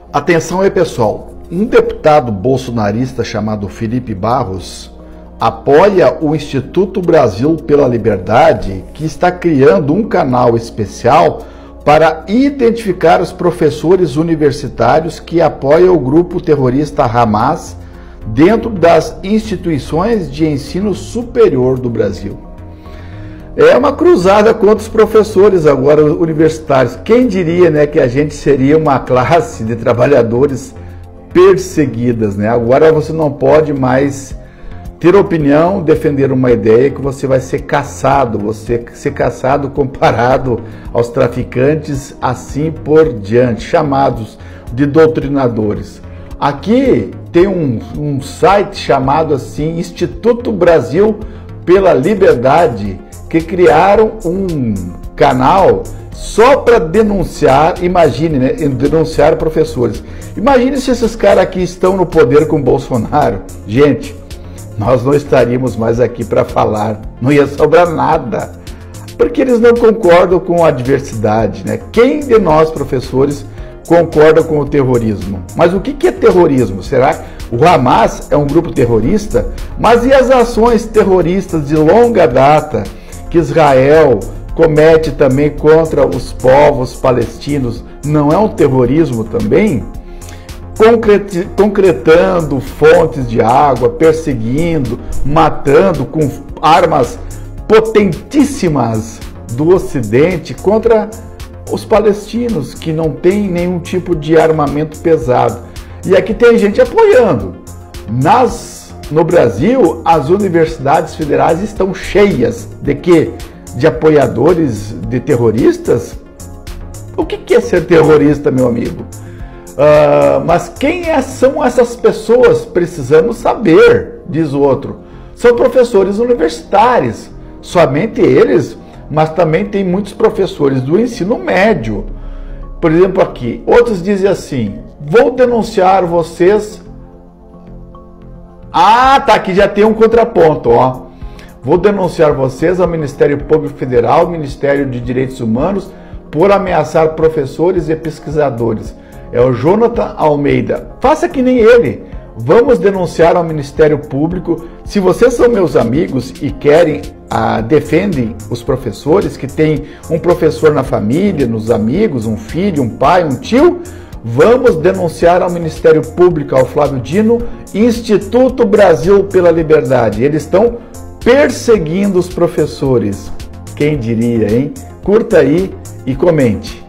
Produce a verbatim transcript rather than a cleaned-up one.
Atenção aí, pessoal. Um deputado bolsonarista chamado Felipe Barros apoia o Instituto Brasil pela Liberdade, que está criando um canal especial para identificar os professores universitários que apoiam o grupo terrorista Hamas dentro das instituições de ensino superior do Brasil. É uma cruzada contra os professores agora universitários. Quem diria, né, que a gente seria uma classe de trabalhadores perseguidas, né? Agora você não pode mais ter opinião, defender uma ideia que você vai ser caçado, você ser caçado comparado aos traficantes, assim por diante, chamados de doutrinadores. Aqui tem um, um site chamado assim Instituto Brasil pela Liberdade, que criaram um canal só para denunciar, imagine, né, denunciar professores. Imagine se esses caras aqui estão no poder com Bolsonaro. Gente, nós não estaríamos mais aqui para falar, não ia sobrar nada, porque eles não concordam com a diversidade, né? Quem de nós, professores, concorda com o terrorismo? Mas o que é terrorismo? Será que o Hamas é um grupo terrorista? Mas e as ações terroristas de longa data que Israel comete também contra os povos palestinos? Não é um terrorismo também? Concretando fontes de água, perseguindo, matando com armas potentíssimas do Ocidente contra os palestinos, que não tem nenhum tipo de armamento pesado. E aqui tem gente apoiando. Nas, no Brasil, as universidades federais estão cheias de quê? De apoiadores de terroristas? O que é ser terrorista, meu amigo? Uh, mas quem é, são essas pessoas? Precisamos saber, diz o outro. São professores universitários, somente eles, mas também tem muitos professores do ensino médio. Por exemplo, aqui, outros dizem assim: vou denunciar vocês. Ah, tá, aqui já tem um contraponto, ó. Vou denunciar vocês ao Ministério Público Federal, Ministério de Direitos Humanos, por ameaçar professores e pesquisadores. É o Jonathan Almeida. Faça que nem ele. Vamos denunciar ao Ministério Público. Se vocês são meus amigos e querem, ah, defendem os professores, que tem um professor na família, nos amigos, um filho, um pai, um tio, vamos denunciar ao Ministério Público, ao Flávio Dino, Instituto Brasil pela Liberdade. Eles estão perseguindo os professores. Quem diria, hein? Curta aí e comente.